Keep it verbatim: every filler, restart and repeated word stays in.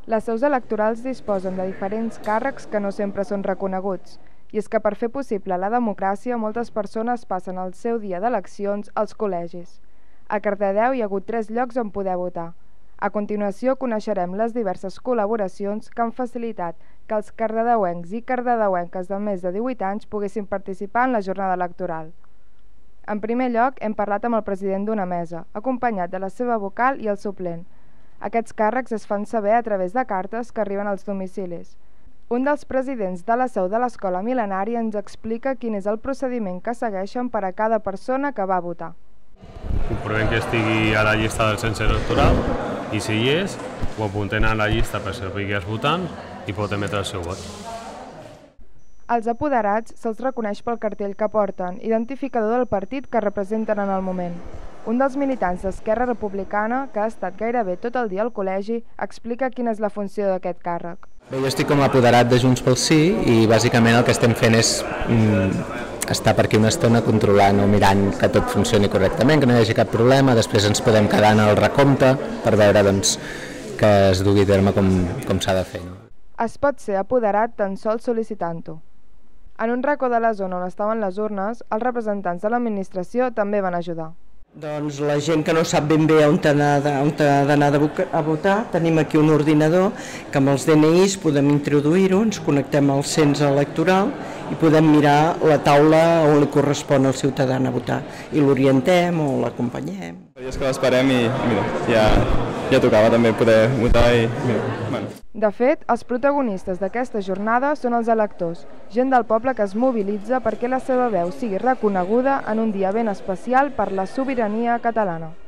Les seus electorals disposen de diferents càrrecs que no sempre són reconeguts, i és que per fer possible la democràcia moltes persones passen el seu dia d'eleccions als col·legis. A Cardedeu hi ha hagut tres llocs on poder votar. A continuació coneixerem les diverses col·laboracions que han facilitat que els cardedeuencs i cardedeuenques de més de divuit anys poguessin participar en la jornada electoral. En primer lloc, hem parlat amb el president d'una mesa, acompanyat de la seva vocal i el suplent. Aquests càrrecs es fan saber a través de cartes que arriben als domicilis. Un dels presidents de la seu de l'Escola Mil·lenària ens explica quin és el procediment que segueixen per a cada persona que va a votar. Comprovem que estigui a la llista del cens electoral i si hi és, ho apuntem a la llista per servir que és votant i pot emetre el seu vot. Als apoderats se'ls reconeix pel cartell que porten, identificador del partit que representen en el moment. Un dels militants d'Esquerra Republicana, que ha estat gairebé tot el dia al col·legi, explica quina és la funció d'aquest càrrec. Bé, jo estic com a apoderat de Junts pel Sí i bàsicament el que estem fent és mm, estar per aquí una estona controlant o mirant que tot funcioni correctament, que no hi hagi cap problema, després ens podem quedar en el recompte per veure doncs, que es dugui a terme com, com s'ha de fer. No? Es pot ser apoderat tan sols sol·licitant-ho. En un racó de la zona on estaven les urnes, els representants de l'administració també van ajudar. Doncs la gent que no sap ben bé on ha d'anar a votar, tenim aquí un ordinador que amb els D N Is podem introduir-ho, ens connectem al cens electoral i podem mirar la taula on li correspon al ciutadà a votar i l'orientem o l'acompanyem. És que l'esperem i mira, ja, ja tocava també poder votar i mira, bueno. De fet, els protagonistes d'aquesta jornada són els electors, gent del poble que es mobilitza perquè la seva veu sigui reconeguda en un dia ben especial per la sobirania catalana.